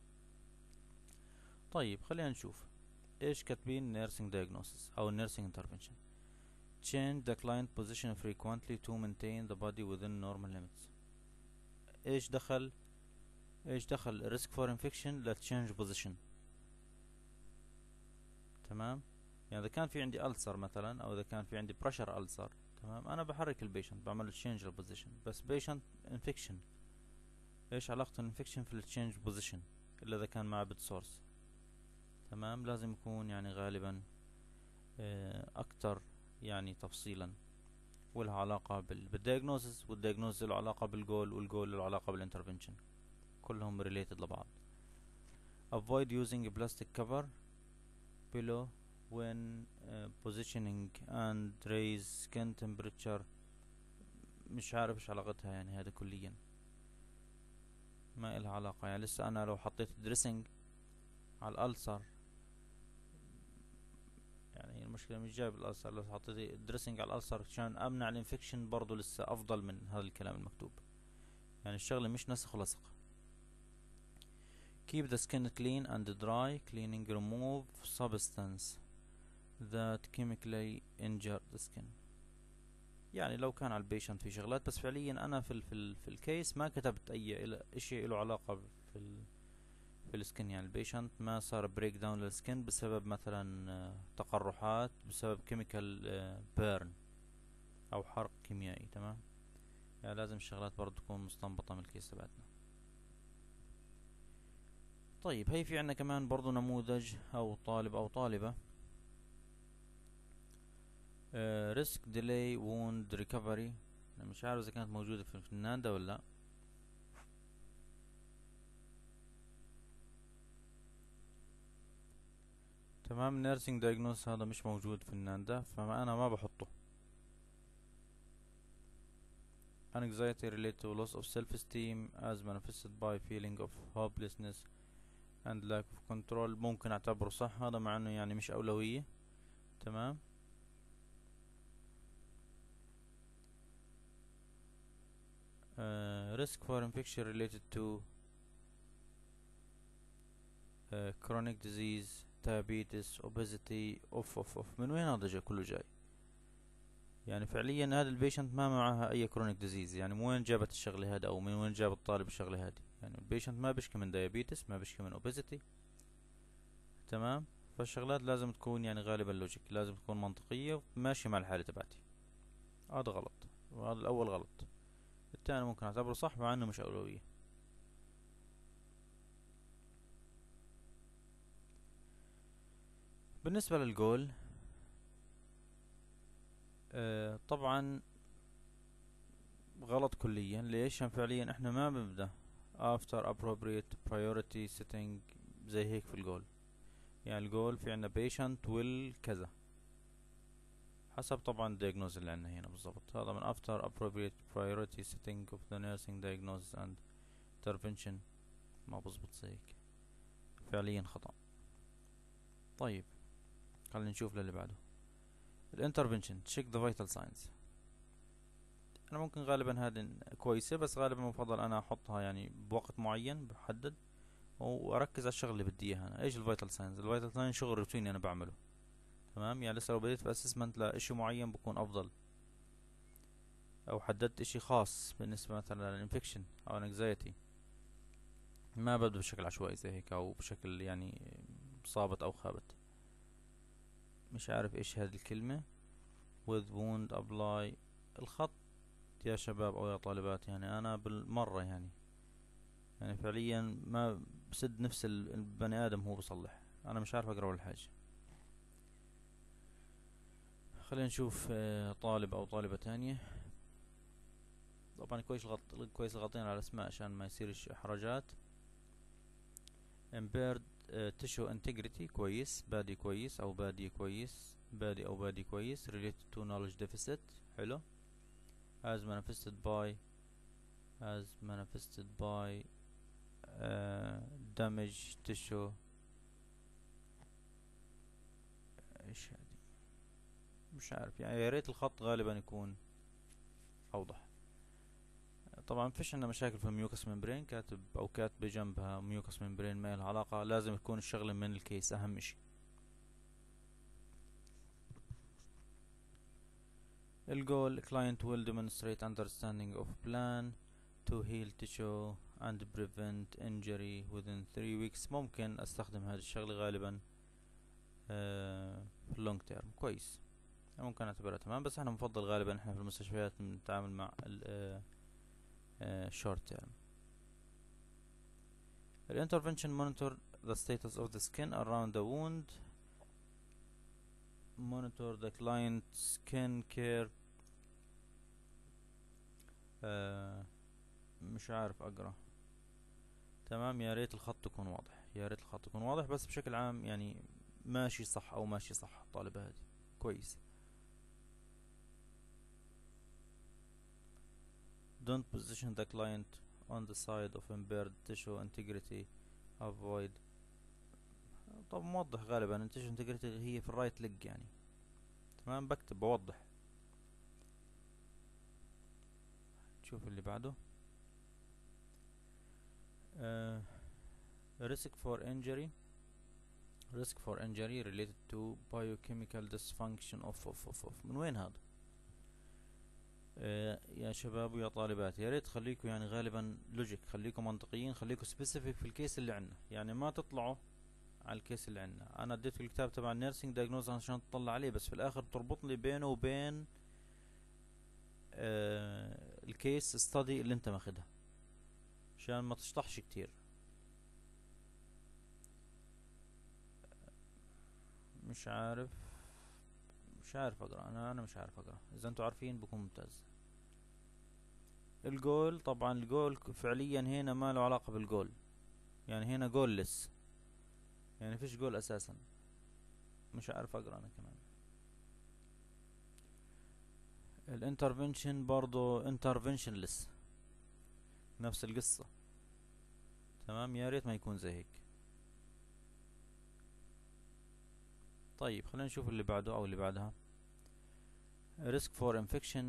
طيب خلينا نشوف ايش كاتبين nursing diagnosis او nursing intervention. change the client position frequently to maintain the body within normal limits. ايش دخل risk for infection ل change position؟ تمام. يعني اذا كان في عندي ulcer مثلا، او اذا كان في عندي pressure ulcer، تمام، انا بحرك البيشنت بعمل له change position. بس patient infection، ايش علاقة الانفكشن في التشينج بوزيشن الا اذا كان مع بيد سورس؟ تمام. لازم يكون يعني غالبا اكتر يعني تفصيلا، ولها علاقة بالدياجنوزس، والدياجنوزس له علاقة بالجول، والجول له علاقة بالانترفنشن، كلهم related لبعض. avoid using a plastic cover below when positioning and raise skin temperature. مش عارف ايش علاقتها يعني هذا كليا، ما إلها علاقة. يعني لسه انا لو حطيت دريسنج على الألسر، يعني المشكلة مش جايب الألسر، لو حطيت دريسنج على الألسر عشان أمنع الانفكشن برضو لسه أفضل من هذا الكلام المكتوب. يعني الشغلة مش نسخ ولصق. keep the skin clean and dry. cleaning remove substance that chemically injure the skin. يعني لو كان على البيشنت في شغلات، بس فعليا أنا في الكيس ما كتبت أي إشي له علاقة في السكن. يعني البيشنت ما صار بريك داون للسكن بسبب مثلا تقرحات، بسبب كيميكال بيرن او حرق كيميائي. تمام. يعني لازم الشغلات برضو تكون مستنبطة من الكيس تبعتنا. طيب هي في عنا كمان برضو نموذج او طالب او طالبة risk delay wound recovery. انا مش عارف اذا كانت موجودة في الناندا ولا لا. تمام. nursing diagnosis هذا مش موجود في الناندا، فانا ما بحطه. anxiety related to loss of self-esteem as manifested by feeling of hopelessness and lack of control. ممكن اعتبره صح هذا، مع انه يعني مش اولوية. تمام. risk for infection related to chronic disease diabetes obesity. اوف من وين هذا جاي كله جاي؟ يعني فعليا هذا البيشنت ما معها اي كرونيك ديزيز. يعني من وين جابت الشغله هذا، او من وين جاب الطالب الشغله هذه؟ يعني البيشنت ما بيشكي من دايابيتس، ما بيشكي من اوبيزيتي. تمام. فالشغلات لازم تكون يعني غالبا لوجيك، لازم تكون منطقيه وماشيه مع الحاله تبعتي. هذا غلط، وهذا الاول غلط. الثاني ممكن اعتبره صح مع انه مش اولويه. بالنسبه للجول طبعا غلط كليا. ليش؟ فعليا احنا ما بنبدأ after appropriate priority setting زي هيك في الجول. يعني الجول في عنا patient will كذا، حسب طبعا diagnosis اللي عندنا هنا بالضبط. هذا من after appropriate priority setting of the nursing diagnosis and intervention. ما بزبط زي هيك، فعليا خطأ. طيب خلينا نشوف للي بعده. الانترفنشن check the vital signs. انا ممكن غالبا هذه كويسة، بس غالبا مفضل انا احطها يعني بوقت معين بحدد واركز على الشغل اللي بدي اياها انا. ايش الفيتال ساينز؟ الفيتال ساينز شغل روتيني انا بعمله، تمام. يعني لسه لو بديت باسسمنت لاشي معين بكون افضل، او حددت اشي خاص بالنسبة مثلا للانفكشن او الانكزايتي، ما ببدأ بشكل عشوائي زي هيك او بشكل يعني صابت او خابت. مش عارف ايش هذه الكلمة with wound apply. الخط يا شباب او يا طالبات يعني انا بالمرة يعني فعليا ما بسد نفس البني ادم هو بصلح، انا مش عارف اقرا ولا حاجة. خلينا نشوف طالب او طالبة تانية. طبعا كويس الغطينا على الاسماء عشان ما يصيرش احراجات. impaired tissue integrity كويس، بادي كويس او بادي كويس، بادي او بادي كويس. related to knowledge deficit حلو. as manifested by damage tissue. ايش هذه؟ مش عارف يعني، يا ريت الخط غالبا يكون اوضح. طبعا فيش عندنا مشاكل في الميوكس ممبرين، كاتب او كاتبه جنبها ميوكس ممبرين ما لها علاقة، لازم تكون الشغلة من الكيس اهم اشي. الجول client will demonstrate understanding of plan to heal tissue and prevent injury within 3 weeks. ممكن استخدم هذه الشغلة غالبا في long term كويس، ممكن اعتبرها تمام. بس احنا مفضل غالبا احنا في المستشفيات نتعامل مع short term. The intervention monitor the status of the skin around the wound. Monitor the client skin care. مش عارف اقرا تمام. يا ريت الخط يكون واضح، يا ريت الخط يكون واضح. بس بشكل عام يعني ماشي صح او ماشي صح الطالبة هذه كويس. Don't position the client on the side of impaired tissue integrity. Avoid. طب موضح غالبا tissue integrity هي في الرايت ليج يعني، تمام. بكتب بوضح. شوف اللي بعده. risk for injury related to biochemical dysfunction of من وين هذا؟ يا شباب ويا طالبات، يا ريت خليكم يعني غالبا لوجيك، خليكم منطقيين، خليكم سبيسيفيك في الكيس اللي عندنا، يعني ما تطلعوا على الكيس اللي عندنا. انا اديتكم الكتاب تبع النيرسينج دايجنوز عشان تطلع عليه، بس في الاخر تربط لي بينه وبين الكيس ستادي اللي انت ماخدها عشان ما تشطحش كتير. مش عارف اقرا انا مش عارف اقرا. اذا انتوا عارفين بكون ممتاز. الجول، طبعا الجول فعليا هنا ما له علاقة بالجول، يعني هنا جوللس، يعني فيش جول اساسا. مش عارف اقرا انا كمان. الانترفنشن برضو انترفنشنلس، نفس القصة تمام. يا ريت ما يكون زي هيك. طيب خلينا نشوف اللي بعده او اللي بعدها. risk for infection.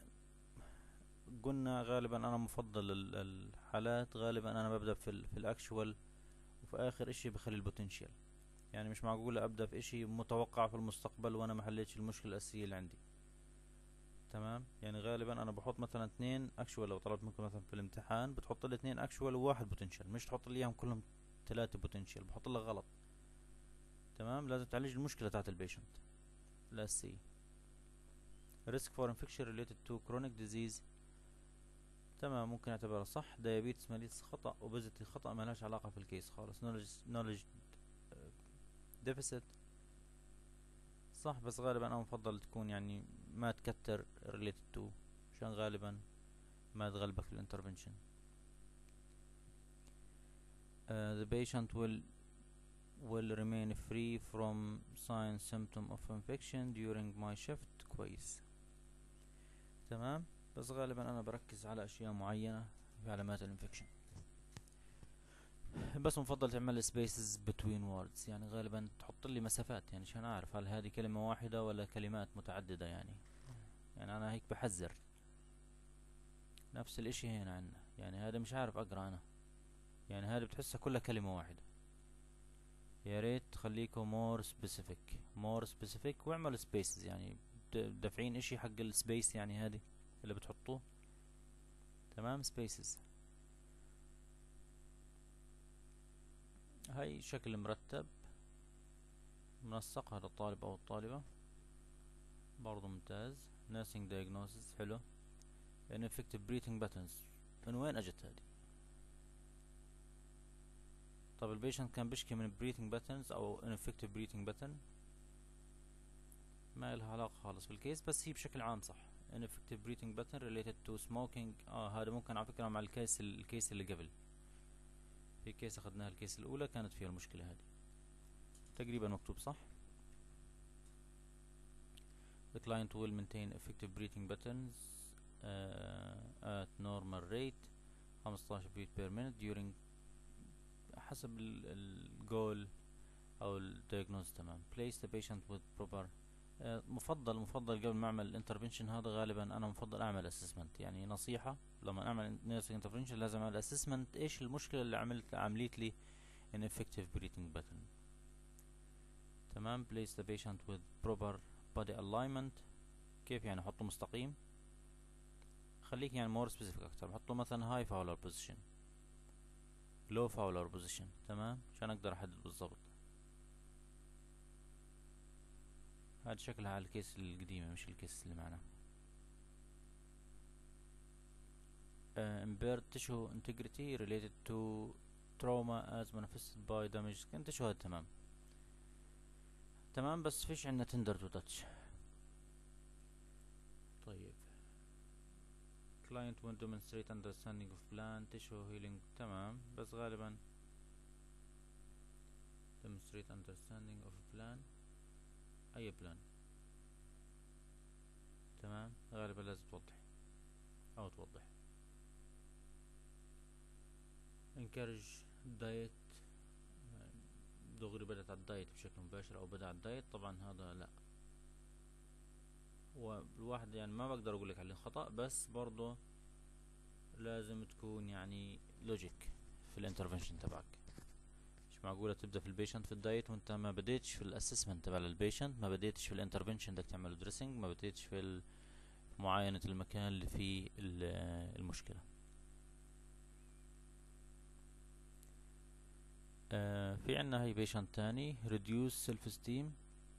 قلنا غالبا انا مفضل الحالات غالبا انا ببدأ في الاكشوال، وفي اخر اشي بخلي البوتنشال. يعني مش معقول ابدأ في اشي متوقع في المستقبل وانا ما حليتش المشكلة الاساسية اللي عندي، تمام. يعني غالبا انا بحط مثلا 2 اكشوال. لو طلبت منكم مثلا في الامتحان بتحط لي 2 اكشوال وواحد بوتنشال، مش تحط لي اياهم كلهم 3 بوتنشال، بحط لك غلط، تمام. لازم تعالج المشكلة تاعت البيشنت الاساسية. risk for infection related to chronic disease تمام، ممكن اعتبرها صح. diabetes mellitus خطأ، obesity خطأ، ما لهاش علاقة في الكيس خالص. knowledge deficit صح، بس غالبا انا مفضل تكون يعني ما تكتر related to عشان غالبا ما تغلبك في الانترفنشن. the patient will will remain free from sign symptom of infection during my shift. كويس تمام. بس غالبا انا بركز على اشياء معينة في علامات الانفكشن. بس مفضل تعمل spaces between words، يعني غالبا تحط لي مسافات، يعني عشان اعرف هل هذه كلمة واحدة ولا كلمات متعددة. يعني انا هيك بحذر. نفس الاشي هنا عندنا، يعني هذا مش عارف اقرا انا، يعني هذه بتحسها كلها كلمة واحدة. يا ريت تخليكم more specific واعمل spaces، يعني دافعين اشي حق السبيس، يعني هذه اللي بتحطوه. تمام spaces. هاي شكل مرتب منسق، هذا الطالب او الطالبة برضو ممتاز. nursing diagnosis حلو. ineffective breathing patterns من وين اجت هذه؟ طب البيشنت كان بيشكي من breathing patterns او ineffective breathing pattern؟ ما إلها علاقة خالص بالكيس، بس هي بشكل عام صح. ineffective breathing pattern related to smoking. هذا ممكن على فكرة مع الكيس اللي قبل. في كيس اخذناها الكيس الاولى كانت فيها المشكلة هذه تقريبا مكتوب صح. the client will maintain effective breathing patterns at normal rate 15 beat per minute during حسب الجول او الدياجنوز. تمام. place the patient with proper. مفضل قبل ما اعمل intervention، هذا غالبا انا مفضل اعمل assessment. يعني نصيحة، لما اعمل nursing intervention لازم اعمل assessment ايش المشكلة اللي عملت لي ineffective breathing pattern. تمام. place the patient with proper body alignment. كيف يعني؟ احطه مستقيم. خليك يعني more specific اكتر، بحطه مثلا high Fowler position low Fowler position. تمام، عشان اقدر احدد بالضبط. هذا شكلها على الكيس القديمة مش الكيس اللي معنا. impaired tissue integrity related to trauma as manifested by damage skin tissue. هذا تمام بس فيش عندنا tender to touch. طيب client will demonstrate understanding of plan tissue healing. تمام بس غالبا demonstrate understanding of plan اي plan. تمام غالبا لازم توضح. encourage diet. دغري بدأت على الدايت بشكل مباشر او بدأ على الدايت، طبعا هذا لا. والواحد يعني ما بقدر اقول لك عليه خطأ، بس برضه لازم تكون يعني لوجيك في الانترفنشن تبعك. مش معقولة تبدأ في البيشنت في الدايت وانت ما بديتش في الاسسمنت تبع البيشنت، ما بديتش في الانترفنشن بدك تعمل دريسنج، ما بديتش في معاينة المكان اللي فيه المشكلة. في عنا هاي بيشنت تاني reduce self esteem.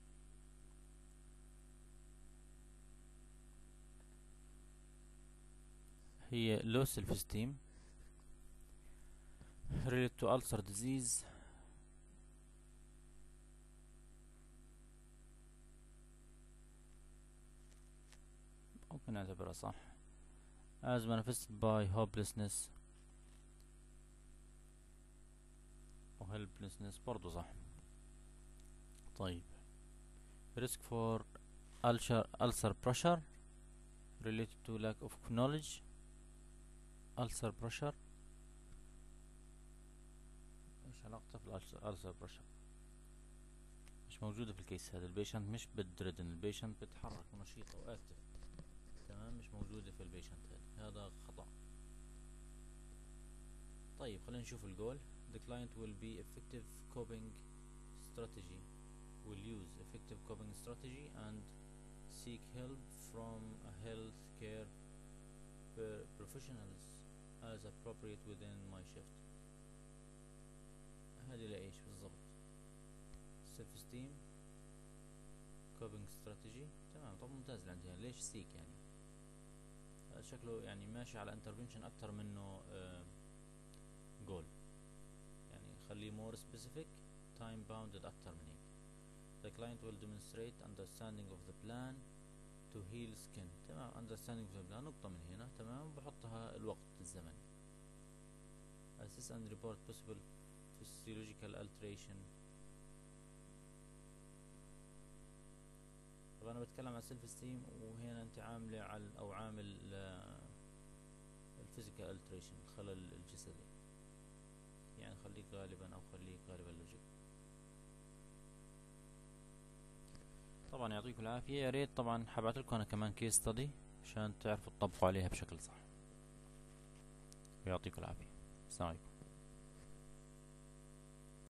هي low self esteem related to ulcer disease. ممكن نعتبرها صح as manifested by hopelessness و helplessness برضو صح. طيب risk for ulcer pressure related to lack of knowledge. ulcer pressure ايش علاقته في ulcer pressure؟ مش موجودة في الكيس هذا. البيشنت مش بدردن، البيشنت بتحرك ونشيط او اكتف. تمام مش موجودة في البيشنت هذا خطأ. طيب خلينا نشوف الجول. the client will be effective coping strategy will use effective coping strategy and seek help from a healthcare professionals as appropriate within my shift. هذه لإيش بالضبط؟ self esteem coping strategy. تمام طب ممتاز اللي عندي. ليش seek يعني؟ شكله يعني ماشي على intervention أكتر منه goal. يعني خليه more specific time bounded أكتر من هيك. the client will demonstrate understanding of the plan to heal skin. تمام understanding of the plan نقطة من هنا. تمام بحطها الوقت الزمني. assess and report possible physiological alteration طبعا انا بتكلم عن سيلف استيم، وهنا انت عامله على او عامل الفيزيكال التريشن، الخلل الجسدي، يعني خليك غالبا او خليك غالبا لوجيك. طبعا يعطيكم العافية. يا ريت طبعا حبعت لكم انا كمان كيس ستدي عشان تعرفوا تطبقوا عليها بشكل صح. يعطيكم العافية. السلام عليكم.